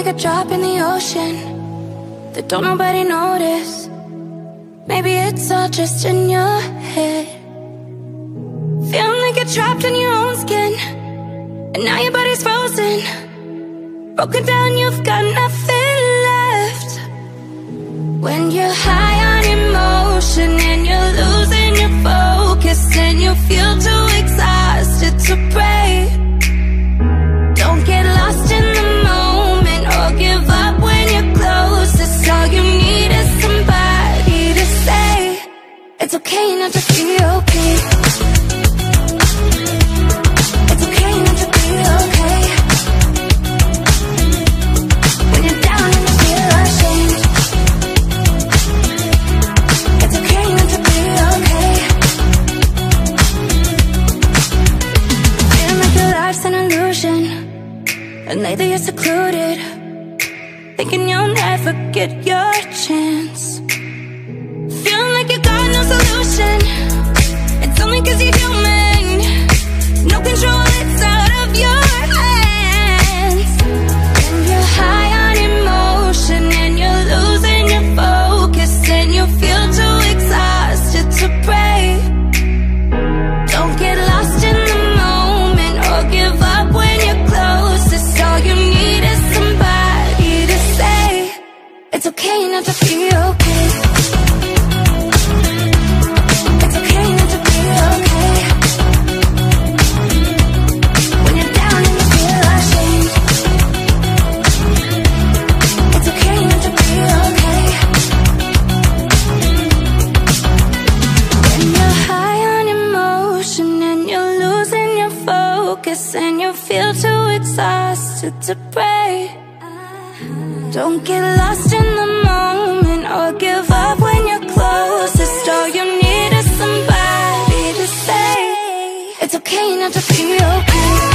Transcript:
like a drop in the ocean that don't nobody notice. Maybe it's all just in your head. Feeling like you're trapped in your own skin, and now your body's frozen. Broken down, you've got nothing left. When you're high on emotion and you're losing your focus, and you feel too exhausted to pray. Don't get lost in the moment or give up when you're closest. All you need is somebody to say it's okay not to be okay. It's okay not to be okay. When you're down and you feel ashamed, it's okay not to be okay. Feeling like your life's an illusion, and lately you're secluded, thinking you'll never get your chance. Feeling like you got no solution, it's only 'cause you're human. No control, it's out of your hands. When you're high on emotion and you're losing your focus, and you feel too exhausted to pray. Don't get lost in the moment or give up when you're closest. All you need is somebody to say it's okay not to be okay. It's okay not to be okay. When you're down and you feel ashamed, it's okay not to be okay. When you're high on emotion and you're losing your focus, and you feel too exhausted to pray. Don't get lost in the moment or give up when you're closest. All you need is somebody to say it's okay not to be okay.